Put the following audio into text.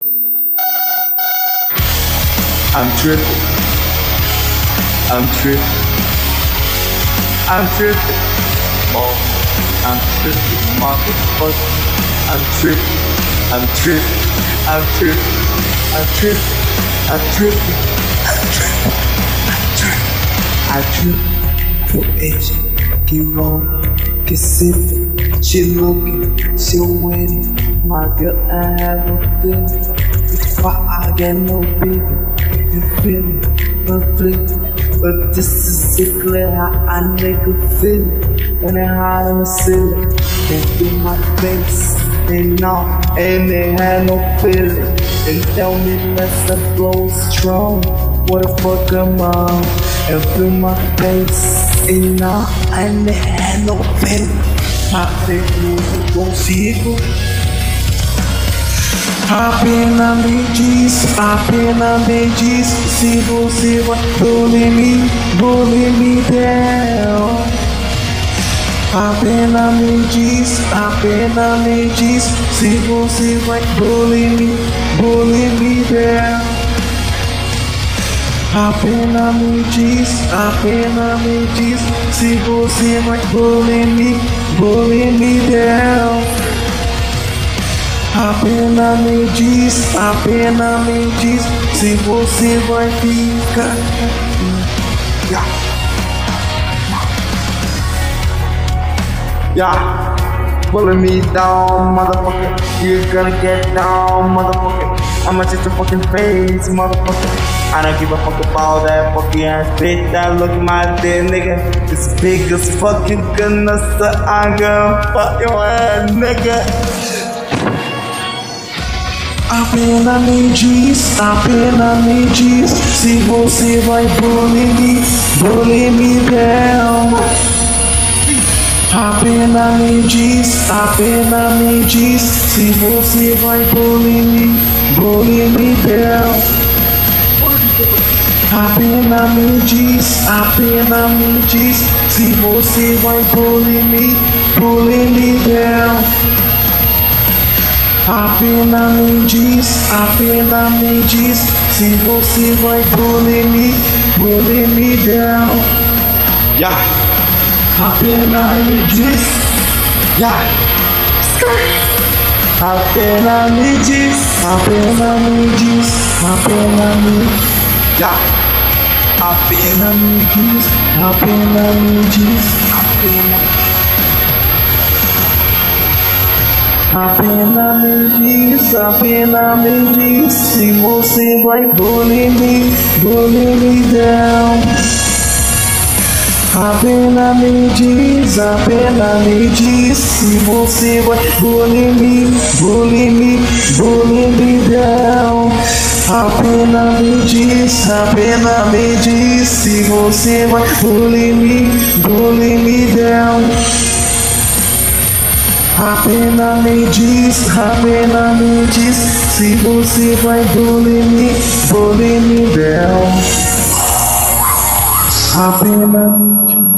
I'm tripping. I'm tripping. I'm tripping. Oh, I'm tripping, motherfucker. I'm tripping. I'm tripping. I'm tripping. I'm tripping. I'm tripping. I'm tripping. For edge, get wrong, get sick. She looking, she waiting. My girl, I have no feeling. Why I get no feeling? You feel me, but this is it clear how I nigga feel when they hide on the ceiling. They through my face, they know, and they had no feeling. They tell me let's blow strong. What the fuck am I? And through my face, they know, and they had no feeling. My face lose consigo. Apenas me diz se você vai bully me down. Apenas me diz se você vai bully me down. Apenas me diz se você vai bully me down. Apenas me diz se você vai ficar. Yeah, pulling me down, motherfucker. You're gonna get down, motherfucker. I'ma just a fucking face, motherfucker. I don't give a fuck about that fucking ass bitch that look at my dick, nigga. It's big as fucking goodness, so I'm gonna fuck your ass, nigga. Apenas me diz se você vai bully me down. Apenas me diz se você vai bully me down. Apenas me diz se você vai bully me down. Apenas me diz se você vai bully me down. Yeah, Apenas me diz, yeah. apenas me diz, Yeah, apenas me diz. Apenas me diz se você vai bully me down. Apenas me diz se você vai bully me down. Apenas me diz se você vai bully me down. Apenas me diz se você vai bully me down. Apenas me diz.